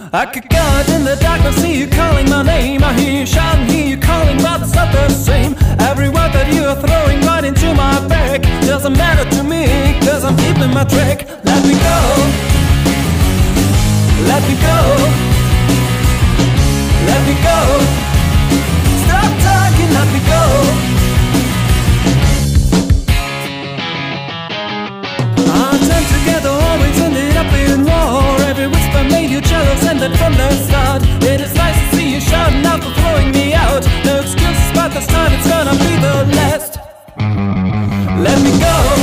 I could go out in the darkness, see you calling my name. I hear you shouting, hear you calling, but it's not the same. Every word that you are throwing right into my back doesn't matter to me, cause I'm keeping my track. Let me go, let me go, let me go. Stop talking, let me go. Our time together always ended up in war. Every whisper made you jealous, and that from the start. It is nice to see you shouting out for throwing me out. No excuses, but this time it's gonna be the last. Let me go.